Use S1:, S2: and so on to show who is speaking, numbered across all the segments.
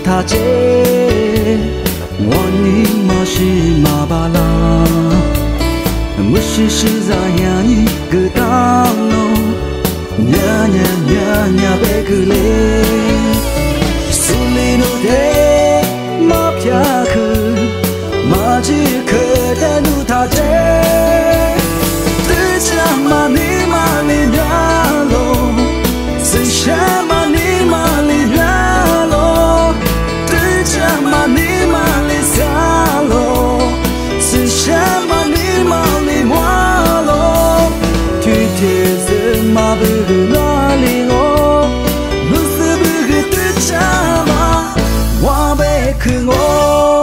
S1: 他这，我你嘛是马巴拉，不是是在呀你个大路，呀呀呀呀别个嘞，苏里诺的马皮克，马吉克的努他这，对着马尼马里呀喽，剩下马尼马里呀喽，对着马尼马里萨喽，剩下马尼马里瓦喽，对贴着马不哪里哦，不是不是对着马，我被坑哦。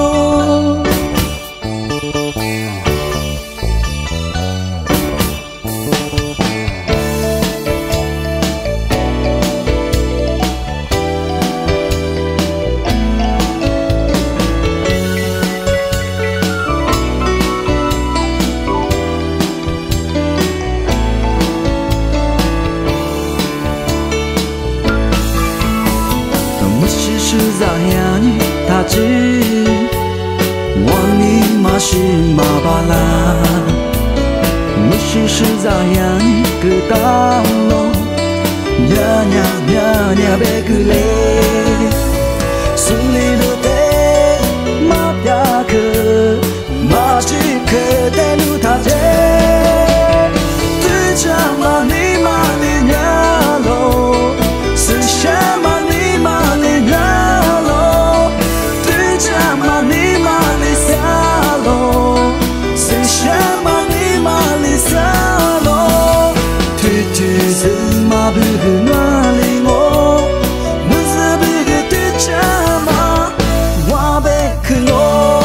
S1: 是在呀你他知，我你嘛是马巴拉，不是在呀你个大路，呀呀呀呀别个嘞，苏里路的马亚克，马吉克的路他这，对着马尼马里呀喽，剩下马尼马里呀。马不和哪里我，不是不和对着马，我被坑我。